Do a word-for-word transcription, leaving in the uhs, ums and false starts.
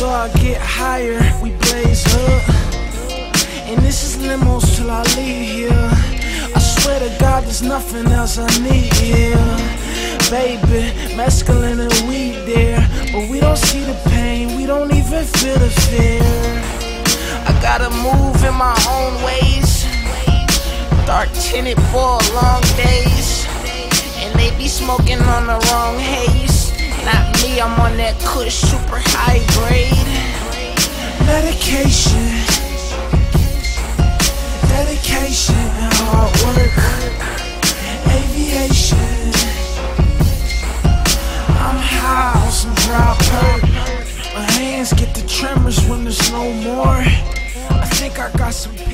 so I get higher, we blaze up. And this is limos till I leave here. I swear to God there's nothing else I need here. Baby, mescaline and weed there, but we don't see the pain, we don't even feel the fear. I gotta move in my own ways, dark tinted for long days, and they be smoking on the wrong haze. Not me, I'm on that Kush super high grade. Medication, dedication and hard work, aviation. I'm high on some dry perk. My hands get the tremors when there's no more. I think I got some